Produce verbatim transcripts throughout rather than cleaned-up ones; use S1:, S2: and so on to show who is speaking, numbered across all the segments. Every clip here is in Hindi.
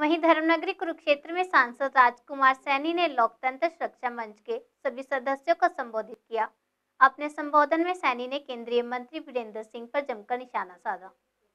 S1: वहीं धर्मनगरी कुरुक्षेत्र में सांसद राजकुमार सैनी ने लोकतंत्र सुरक्षा मंच के सभी सदस्यों को संबोधित किया। अपने संबोधन में सैनी ने केंद्रीय मंत्री वीरेंद्र सिंह पर जमकर निशाना साधा।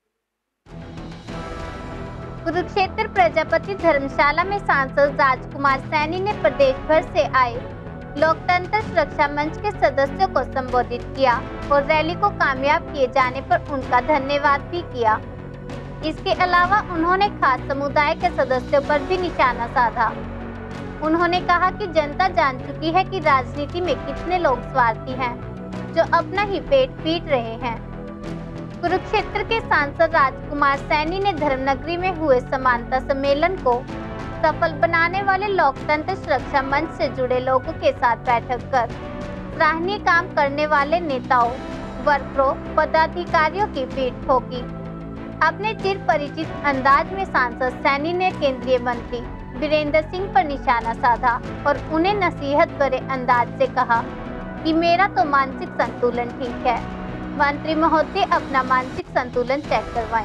S1: कुरुक्षेत्र प्रजापति धर्मशाला में सांसद राजकुमार सैनी ने प्रदेश भर से आए लोकतंत्र सुरक्षा मंच के सदस्यों को संबोधित किया और रैली को कामयाब किए जाने पर उनका धन्यवाद भी किया। इसके अलावा उन्होंने खास समुदाय के सदस्यों पर भी निशाना साधा। उन्होंने कहा कि जनता जान चुकी है कि राजनीति में कितने लोग स्वार्थी हैं, जो अपना ही पेट पीट रहे हैं। कुरुक्षेत्र के सांसद राजकुमार सैनी ने धर्मनगरी में हुए समानता सम्मेलन को सफल बनाने वाले लोकतंत्र सुरक्षा मंच से जुड़े लोगों के साथ बैठक कर सराहनीय काम करने वाले नेताओं, वर्करों, पदाधिकारियों की पीठ ठोकी। अपने चिर परिचित अंदाज में सांसद सैनी ने केंद्रीय मंत्री वीरेंद्र सिंह पर निशाना साधा और उन्हें नसीहत भरे अंदाज से कहा कि मेरा तो मानसिक संतुलन ठीक है, मंत्री महोदय अपना मानसिक संतुलन चेक करवाएं।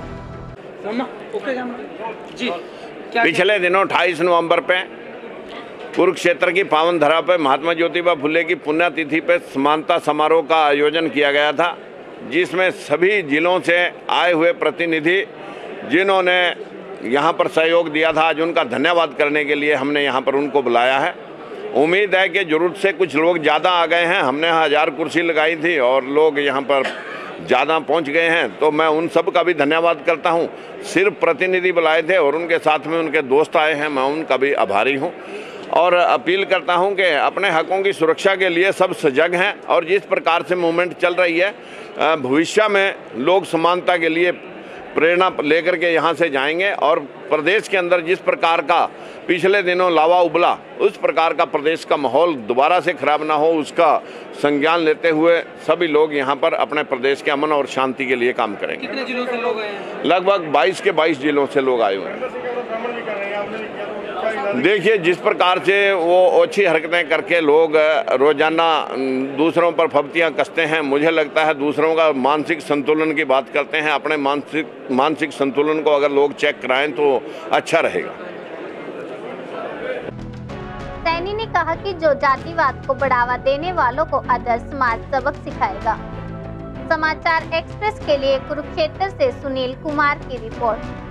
S2: जी, पिछले दिनों अट्ठाईस नवंबर पे कुरुक्षेत्र की पावन धरा पे महात्मा ज्योतिबा फुले की पुण्यतिथि पे समानता समारोह का आयोजन किया गया था, जिसमें सभी जिलों से आए हुए प्रतिनिधि जिन्होंने यहाँ पर सहयोग दिया था, आज उनका धन्यवाद करने के लिए हमने यहाँ पर उनको बुलाया है। उम्मीद है कि ज़रूरत से कुछ लोग ज़्यादा आ गए हैं। हमने हज़ार कुर्सी लगाई थी और लोग यहाँ पर ज़्यादा पहुँच गए हैं, तो मैं उन सब का भी धन्यवाद करता हूँ। सिर्फ प्रतिनिधि बुलाए थे और उनके साथ में उनके दोस्त आए हैं, मैं उनका भी आभारी हूँ और अपील करता हूं कि अपने हकों की सुरक्षा के लिए सब सजग हैं और जिस प्रकार से मूवमेंट चल रही है, भविष्य में लोग समानता के लिए प्रेरणा लेकर के यहां से जाएंगे और प्रदेश के अंदर जिस प्रकार का पिछले दिनों लावा उबला, उस प्रकार का प्रदेश का माहौल दोबारा से खराब ना हो, उसका संज्ञान लेते हुए सभी लोग यहां पर अपने प्रदेश के अमन और शांति के लिए काम करेंगे।
S3: कितने जिलों से लोग आए हैं?
S2: लगभग बाईस के बाईस जिलों से लोग आए हुए हैं। देखिए, जिस प्रकार से वो अच्छी हरकतें करके लोग रोजाना दूसरों पर फब्तियां कसते हैं, मुझे लगता है दूसरों का मानसिक संतुलन की बात करते हैं। अपने मानसिक मानसिक संतुलन को अगर लोग चेक कराएं तो अच्छा रहेगा।
S1: सैनी ने कहा कि जो जातिवाद को बढ़ावा देने वालों को आदर्श समाज सबक सिखाएगा। समाचार एक्सप्रेस के लिए कुरुक्षेत्र से सुनील कुमार की रिपोर्ट।